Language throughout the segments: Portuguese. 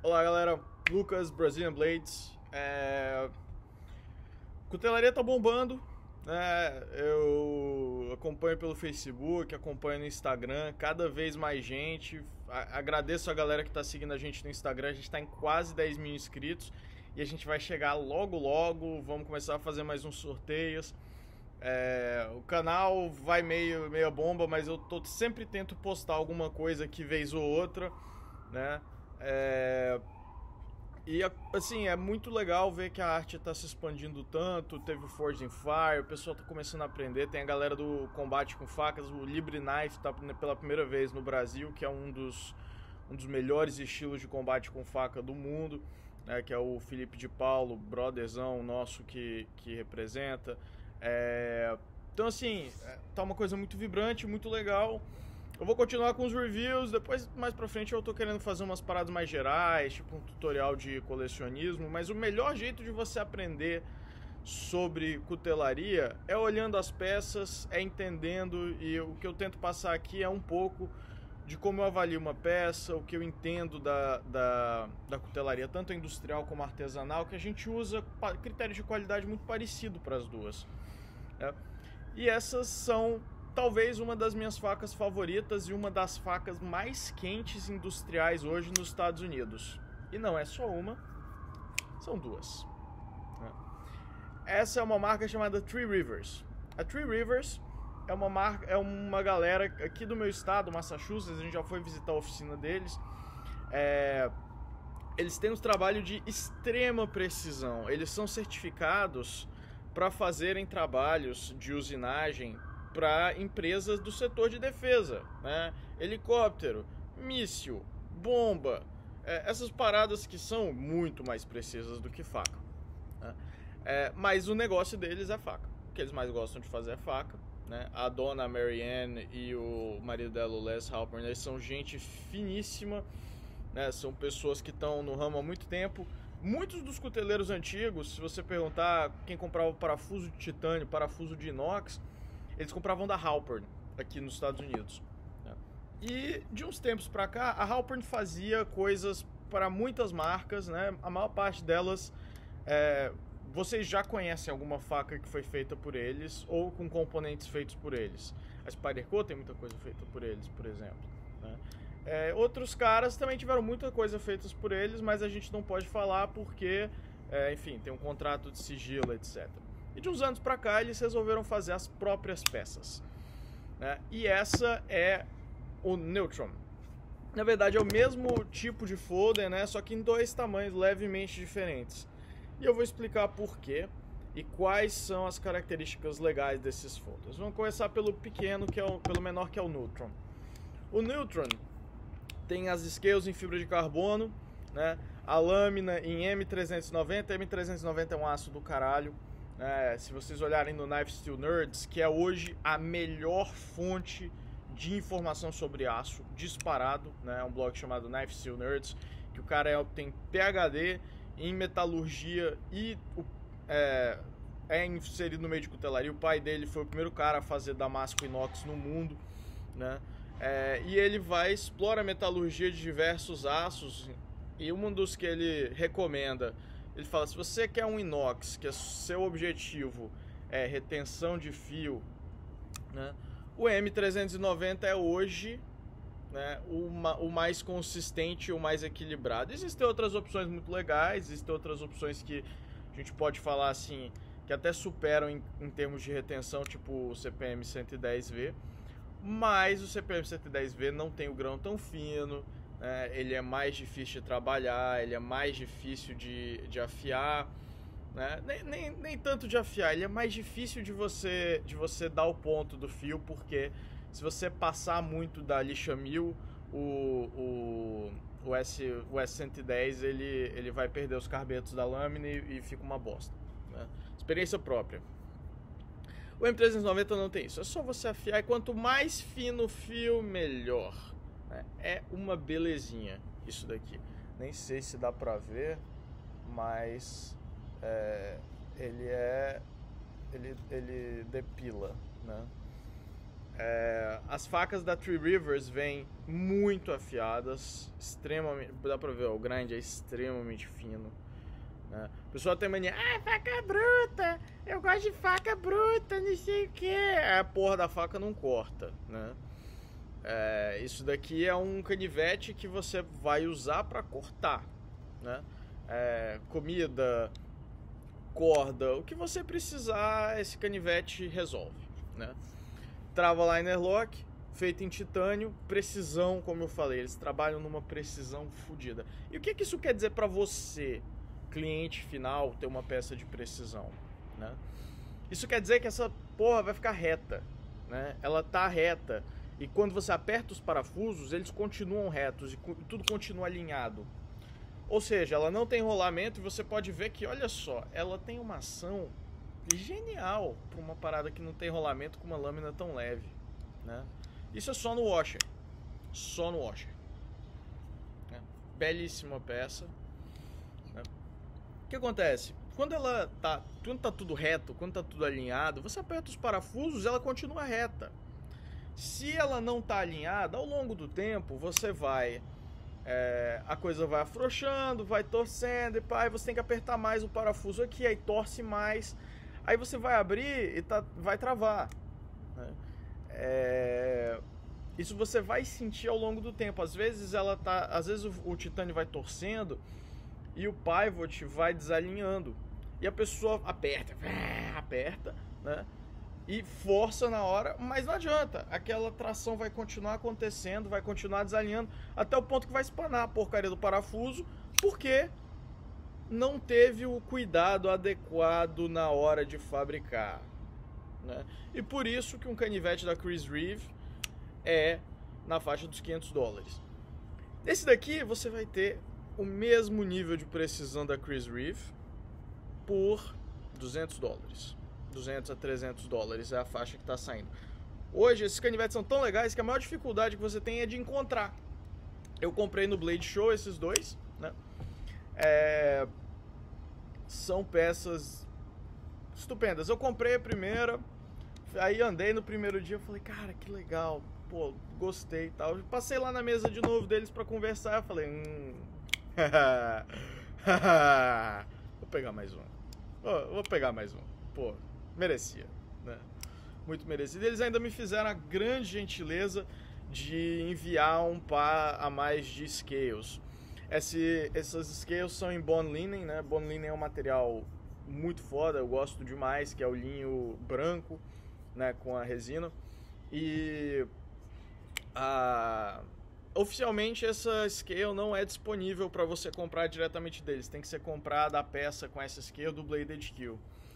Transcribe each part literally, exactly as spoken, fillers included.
Olá galera, Lucas, Brazilian Blades. É... Cutelaria tá bombando, né? Eu acompanho pelo Facebook, acompanho no Instagram, cada vez mais gente. Agradeço a galera que tá seguindo a gente no Instagram, a gente tá em quase dez mil inscritos e a gente vai chegar logo logo, vamos começar a fazer mais uns sorteios. É... O canal vai meio meia bomba, mas eu tô, sempre tento postar alguma coisa aqui vez ou outra, né? É... E assim, é muito legal ver que a arte está se expandindo tanto. Teve o Forged in Fire, o pessoal está começando a aprender. Tem a galera do combate com facas, o Libre Knife está pela primeira vez no Brasil, que é um dos, um dos melhores estilos de combate com faca do mundo, né, que é o Felipe de Paulo, brotherzão nosso que, que representa. É... Então assim, tá uma coisa muito vibrante, muito legal. Eu vou continuar com os reviews, depois mais pra frente eu tô querendo fazer umas paradas mais gerais, tipo um tutorial de colecionismo, mas o melhor jeito de você aprender sobre cutelaria é olhando as peças, é entendendo, e o que eu tento passar aqui é um pouco de como eu avalio uma peça, o que eu entendo da, da, da cutelaria, tanto industrial como artesanal, que a gente usa critérios de qualidade muito parecido para as duas, né? E essas são talvez uma das minhas facas favoritas e uma das facas mais quentes industriais hoje nos Estados Unidos. E não é só uma, são duas. Essa é uma marca chamada Three Rivers. A Three Rivers é uma marca, é uma galera aqui do meu estado, Massachusetts. A gente já foi visitar a oficina deles. É, eles têm um trabalho de extrema precisão. Eles são certificados para fazerem trabalhos de usinagem para empresas do setor de defesa, né? Helicóptero, míssil, bomba, é, essas paradas que são muito mais precisas do que faca, né? É, mas o negócio deles é faca. O que eles mais gostam de fazer é faca, né? A dona Marianne e o marido dela, o Les Halpern, eles são gente finíssima, né? São pessoas que estão no ramo há muito tempo. Muitos dos cuteleiros antigos, se você perguntar quem comprava parafuso de titânio, parafuso de inox, eles compravam da Halpern, aqui nos Estados Unidos, né? E de uns tempos pra cá, a Halpern fazia coisas para muitas marcas, né? A maior parte delas, é, vocês já conhecem alguma faca que foi feita por eles ou com componentes feitos por eles. A Spyderco tem muita coisa feita por eles, por exemplo, né? É, outros caras também tiveram muita coisa feita por eles, mas a gente não pode falar porque, é, enfim, tem um contrato de sigilo, etcétera. E de uns anos pra cá eles resolveram fazer as próprias peças, né? E essa é o Neutron. Na verdade é o mesmo tipo de folder, né? Só que em dois tamanhos levemente diferentes. E eu vou explicar por quê e quais são as características legais desses folders. Vamos começar pelo pequeno, que é o, pelo menor, que é o Neutron. O Neutron tem as scales em fibra de carbono, né? A lâmina em M trezentos e noventa. M trezentos e noventa é um aço do caralho. É, se vocês olharem no Knife Steel Nerds, que é hoje a melhor fonte de informação sobre aço, disparado, né? É um blog chamado Knife Steel Nerds, que o cara é, tem P H D em metalurgia e é, é inserido no meio de cutelaria. O pai dele foi o primeiro cara a fazer damasco inox no mundo, né? É, e ele vai explorar a metalurgia de diversos aços, e um dos que ele recomenda, ele fala, se você quer um inox, que é seu objetivo é retenção de fio, né, o M trezentos e noventa é hoje, né, o, o mais consistente, o mais equilibrado. Existem outras opções muito legais, existem outras opções que a gente pode falar assim, que até superam em, em termos de retenção, tipo o C P M cento e dez V, mas o C P M cento e dez V não tem o grão tão fino, É, ele é mais difícil de trabalhar, ele é mais difícil de, de afiar, né? nem, nem, nem tanto de afiar, ele é mais difícil de você, de você dar o ponto do fio, porque se você passar muito da lixa mil, o, o, o, S, o S cento e dez ele, ele vai perder os carbetos da lâmina e, e fica uma bosta, né? Experiência própria. O M trezentos e noventa não tem isso, é só você afiar, e quanto mais fino o fio, melhor. É uma belezinha isso daqui. Nem sei se dá pra ver, mas é, ele é ele, ele depila, né? É, as facas da Three Rivers vêm muito afiadas, extremamente, dá pra ver, ó, o grind é extremamente fino, né? O pessoal tem mania, ah, faca bruta, eu gosto de faca bruta, não sei o que. A porra da faca não corta, né? É, isso daqui é um canivete que você vai usar para cortar, né? É, comida, corda, o que você precisar, esse canivete resolve, né? Trava liner lock, feito em titânio, precisão, como eu falei, eles trabalham numa precisão fodida. E o que, que isso quer dizer para você, cliente final, ter uma peça de precisão, né? Isso quer dizer que essa porra vai ficar reta, né? Ela tá reta. E quando você aperta os parafusos, eles continuam retos e tudo continua alinhado. Ou seja, ela não tem rolamento e você pode ver que, olha só, ela tem uma ação genial para uma parada que não tem rolamento com uma lâmina tão leve, né? Isso é só no washer. Só no washer. Né? Belíssima peça. Né? O que acontece? Quando ela tá, quando tá tudo reto, quando tá tudo alinhado, você aperta os parafusos, ela continua reta. Se ela não tá alinhada, ao longo do tempo, você vai... É, a coisa vai afrouxando, vai torcendo, e pá, aí você tem que apertar mais o parafuso aqui, aí torce mais, aí você vai abrir e tá, vai travar, né? É, isso você vai sentir ao longo do tempo. Às vezes ela tá, às vezes o, o titânio vai torcendo e o pivot vai desalinhando e a pessoa aperta, aperta, né? E força na hora, mas não adianta. Aquela tração vai continuar acontecendo, vai continuar desalinhando, até o ponto que vai espanar a porcaria do parafuso, porque não teve o cuidado adequado na hora de fabricar, né? E por isso que um canivete da Chris Reeve é na faixa dos quinhentos dólares. Esse daqui você vai ter o mesmo nível de precisão da Chris Reeve por duzentos dólares. duzentos a trezentos dólares é a faixa que está saindo. Hoje esses canivetes são tão legais que a maior dificuldade que você tem é de encontrar. Eu comprei no Blade Show esses dois, né? É... São peças estupendas. Eu comprei a primeira, aí andei no primeiro dia, eu falei, cara, que legal, pô, gostei e tal. Passei lá na mesa de novo deles para conversar, eu falei, hum... vou pegar mais um. Oh, vou pegar mais um. Pô, merecia, né? Muito merecido. Eles ainda me fizeram a grande gentileza de enviar um par a mais de scales. Esse, essas scales são em bone linen, né? Bone linen é um material muito foda, eu gosto demais, que é o linho branco, né, com a resina. E a... oficialmente essa scale não é disponível para você comprar diretamente deles. Tem que ser comprada a peça com essa scale do Blade H Q.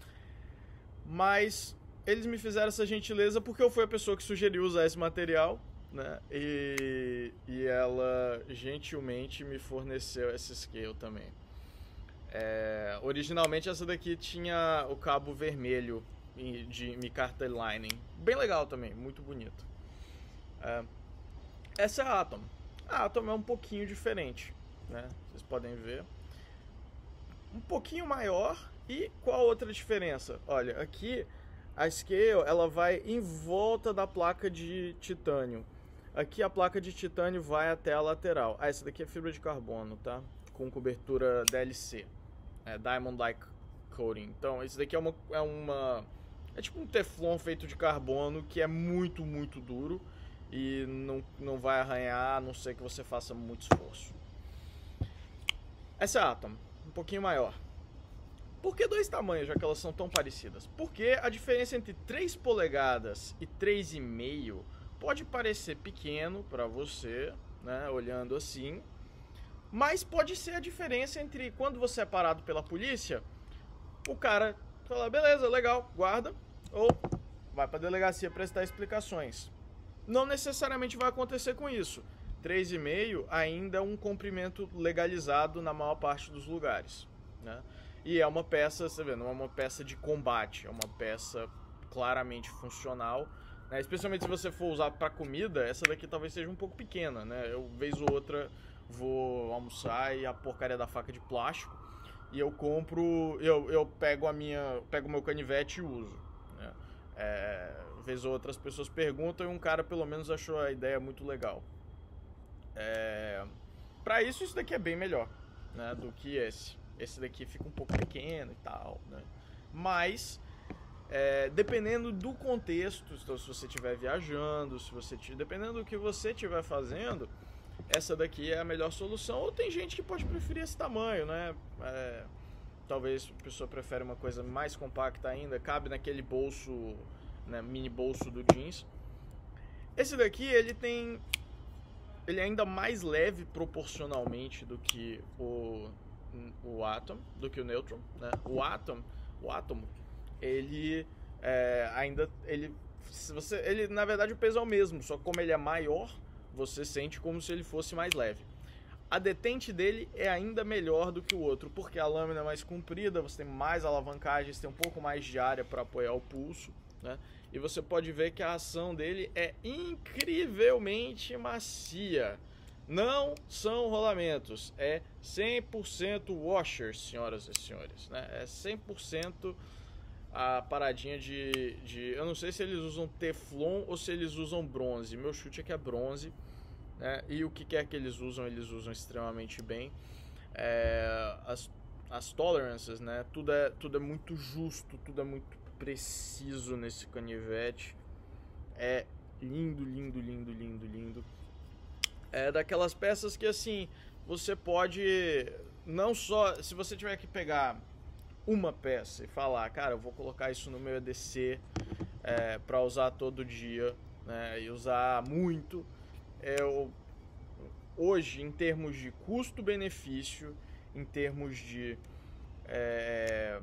Mas eles me fizeram essa gentileza porque eu fui a pessoa que sugeriu usar esse material, né? E, e ela gentilmente me forneceu essa scale também. É, originalmente essa daqui tinha o cabo vermelho de micarta lining. Bem legal também, muito bonito. É, essa é a Atom. A Atom é um pouquinho diferente, né? Vocês podem ver. Um pouquinho maior. E qual a outra diferença? Olha, aqui a scale ela vai em volta da placa de titânio. Aqui a placa de titânio vai até a lateral. Ah, essa daqui é fibra de carbono, tá? Com cobertura D L C, é Diamond Like Coating. Então, esse daqui é uma, é uma é tipo um teflon feito de carbono que é muito, muito duro e não, não vai arranhar, a não ser que você faça muito esforço. Essa é a Atom, um pouquinho maior. Por que dois tamanhos, já que elas são tão parecidas? Porque a diferença entre três polegadas e três e meio pode parecer pequeno para você, né, olhando assim, mas pode ser a diferença entre quando você é parado pela polícia, o cara fala, beleza, legal, guarda, ou vai para a delegacia prestar explicações. Não necessariamente vai acontecer com isso. três e meio ainda é um comprimento legalizado na maior parte dos lugares, né? E é uma peça, você vê, não é uma peça de combate, é uma peça claramente funcional, né? Especialmente se você for usar para comida, essa daqui talvez seja um pouco pequena, né? Eu, vez ou outra, vou almoçar e a porcaria da faca de plástico, e eu compro, eu, eu pego a minha, pego o meu canivete e uso, né? É, vez ou outras pessoas perguntam e um cara pelo menos achou a ideia muito legal. É... Pra isso, isso daqui é bem melhor, né, do que esse. Esse daqui fica um pouco pequeno e tal, né? Mas, é, dependendo do contexto, então, se você estiver viajando, se você t... dependendo do que você estiver fazendo, essa daqui é a melhor solução. Ou tem gente que pode preferir esse tamanho, né? É... Talvez a pessoa prefere uma coisa mais compacta ainda, cabe naquele bolso, né, mini bolso do jeans. Esse daqui, ele tem... Ele é ainda mais leve proporcionalmente do que o, o Atom, do que o Neutron, né? O Atom, o Atom, ele é, ainda... Ele, se você, ele, na verdade, o peso é o mesmo, só que como ele é maior, você sente como se ele fosse mais leve. A detente dele é ainda melhor do que o outro, porque a lâmina é mais comprida, você tem mais alavancagens, tem um pouco mais de área para apoiar o pulso, né? E você pode ver que a ação dele é incrivelmente macia. Não são rolamentos, é cem por cento washers, senhoras e senhores, né? É cem por cento a paradinha de, de... Eu não sei se eles usam teflon ou se eles usam bronze. Meu chute é que é bronze. Né? E o que quer que eles usam, eles usam extremamente bem. É, as, as tolerances, né? Tudo é, tudo é muito justo, tudo é muito preciso nesse canivete. É lindo, lindo, lindo, lindo, lindo. É daquelas peças que, assim, você pode não só... Se você tiver que pegar uma peça e falar, cara, eu vou colocar isso no meu E D C é, para usar todo dia, né? E usar muito... É, hoje, em termos de custo-benefício, em termos de, é,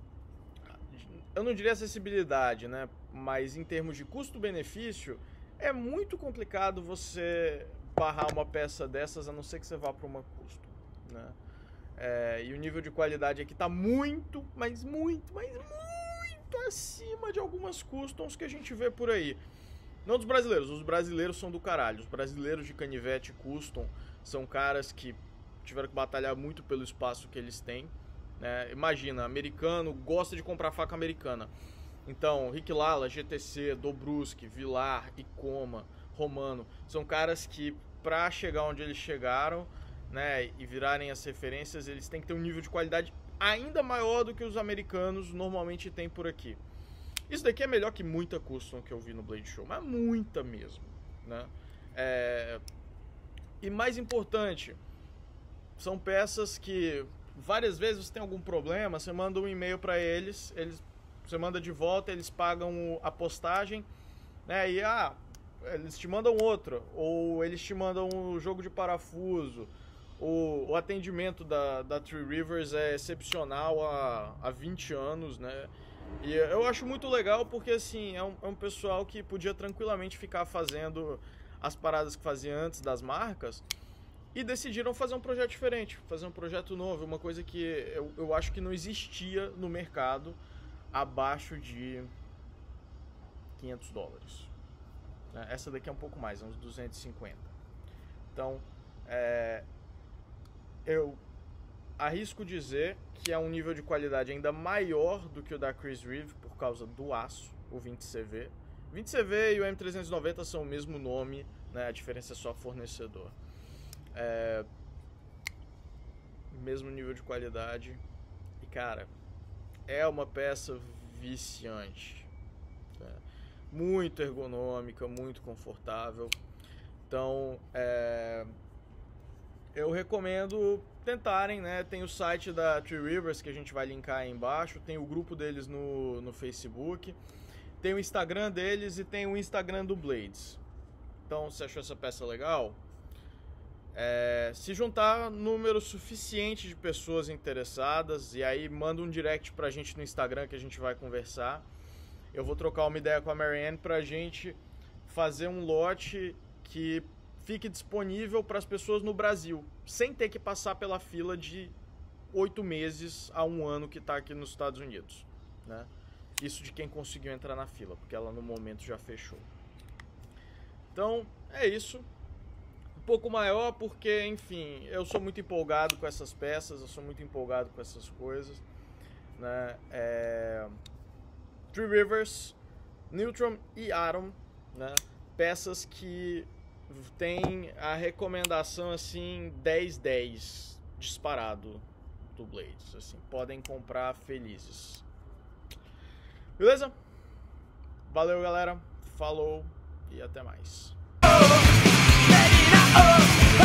eu não diria acessibilidade, né? Mas em termos de custo-benefício, é muito complicado você barrar uma peça dessas, a não ser que você vá para uma custo, né? É, e o nível de qualidade aqui está muito, mas muito, mas muito acima de algumas customs que a gente vê por aí. Não dos brasileiros, os brasileiros são do caralho. Os brasileiros de canivete custom são caras que tiveram que batalhar muito pelo espaço que eles têm, né? Imagina, americano gosta de comprar faca americana. Então, Rick Lala, G T C, Dobruski, Vilar, Icoma, Romano, são caras que, pra chegar onde eles chegaram, né, e virarem as referências, eles têm que ter um nível de qualidade ainda maior do que os americanos normalmente têm por aqui. Isso daqui é melhor que muita custom que eu vi no Blade Show, mas muita mesmo, né? É... E mais importante, são peças que várias vezes você tem algum problema, você manda um e-mail para eles, eles, você manda de volta, eles pagam a postagem, né? E ah, eles te mandam outra, ou eles te mandam o jogo de parafuso. O, o atendimento da, da Three Rivers é excepcional há, há vinte anos, né? E eu acho muito legal porque, assim, é um, é um pessoal que podia tranquilamente ficar fazendo as paradas que fazia antes das marcas e decidiram fazer um projeto diferente, fazer um projeto novo, uma coisa que eu, eu acho que não existia no mercado abaixo de quinhentos dólares. Essa daqui é um pouco mais, é uns duzentos e cinquenta. Então, é, eu... arrisco dizer que é um nível de qualidade ainda maior do que o da Chris Reeve por causa do aço, o vinte C V. vinte C V e o M trezentos e noventa são o mesmo nome, né? A diferença é só fornecedor. É... Mesmo nível de qualidade. E, cara, é uma peça viciante. Né? Muito ergonômica, muito confortável. Então, é... eu recomendo tentarem, né? Tem o site da Three Rivers que a gente vai linkar aí embaixo, tem o grupo deles no, no Facebook, tem o Instagram deles e tem o Instagram do Blades. Então, se achou essa peça legal, é, se juntar número suficiente de pessoas interessadas, e aí manda um direct pra gente no Instagram que a gente vai conversar. Eu vou trocar uma ideia com a Marianne pra gente fazer um lote que fique disponível para as pessoas no Brasil, sem ter que passar pela fila de oito meses a um ano que está aqui nos Estados Unidos, né? Isso de quem conseguiu entrar na fila, porque ela no momento já fechou. Então, é isso. Um pouco maior porque, enfim, eu sou muito empolgado com essas peças, eu sou muito empolgado com essas coisas, né? É... Three Rivers, Neutron e Atom, né? Peças que tem a recomendação assim dez dez disparado do Blades, assim, podem comprar felizes. Beleza? Valeu, galera. Falou e até mais.